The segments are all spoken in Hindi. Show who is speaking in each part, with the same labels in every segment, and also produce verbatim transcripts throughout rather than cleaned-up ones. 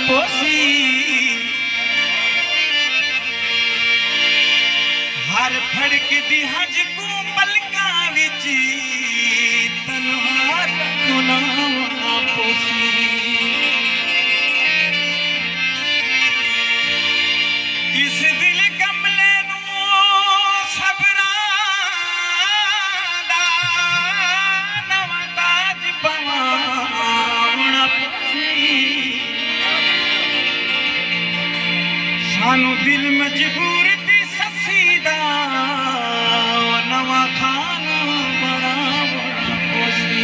Speaker 1: पोसी हर फड़क दी हज को पलका विच तन्हा गुनाह पोसी इस दिल कमले नू सबरा दा नवा ताज पवाउणा पोसी सानू दिल मजबूर दी ससी दा नवा खाना बनावणा पोसी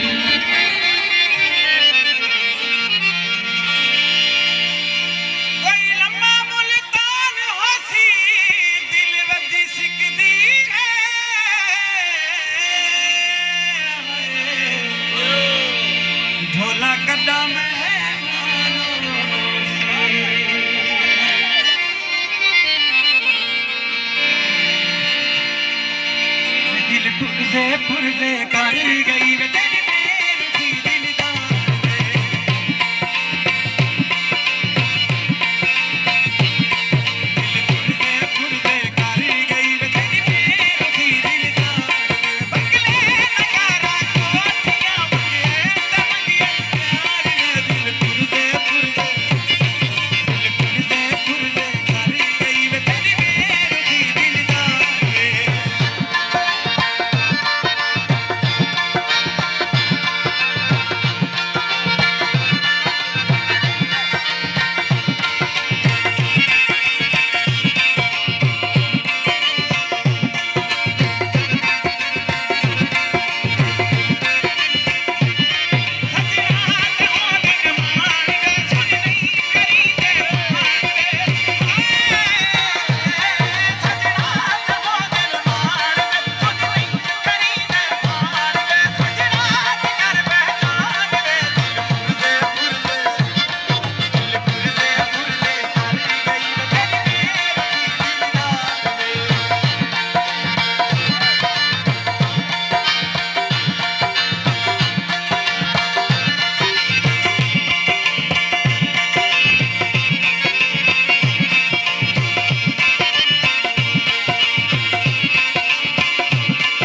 Speaker 1: कोई लम्मा मुल्तान होसी दिल वदी सिकदी है ढोला कड्डा में पुरजे पुरजे कर गई